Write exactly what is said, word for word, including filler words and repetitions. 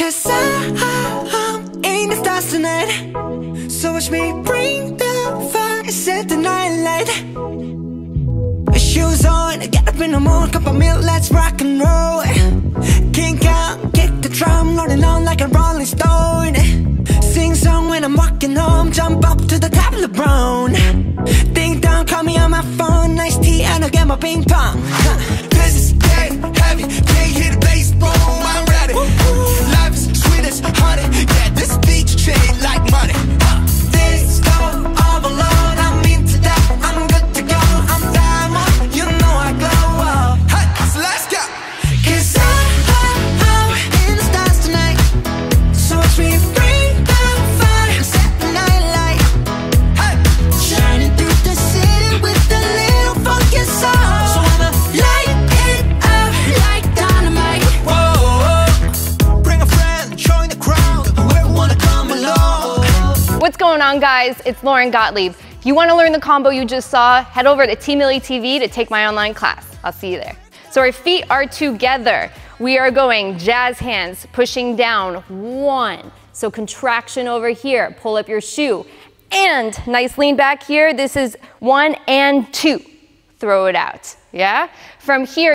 'Cause I'm in the stars tonight, so watch me bring the fire, set the night light. Shoes on, get up in the morning, cup of milk, let's rock and roll. Kink out, kick the drum, rolling on like a rolling stone. Sing song when I'm walking home, jump up to the top of the brown. Ding dong, call me on my phone, nice tea and I'll get my ping pong. This is dead heavy, can't hear the bass, boom, I'm ready. Life is sweet as honey, yeah, this beach chain like money. This go all alone, I'm into that, I'm good to go. I'm diamond, you know I glow up. Hey, so let's go. 'Cause I'm in the stars tonight, so watch me bring the fire, set the night light. Hey, Shining through the city with a little funky soul. So I'ma light it up like dynamite. whoa, bring a friend, join the crowd, whoever wanna come along. What's going on, guys? It's Lauren Gottlieb. If you want to learn the combo you just saw, head over to T Millie T V to take my online class. I'll see you there. So our feet are together. We are going jazz hands, pushing down, one. So contraction over here, pull up your shoe. And nice lean back here. This is one and two. Throw it out, yeah? From here,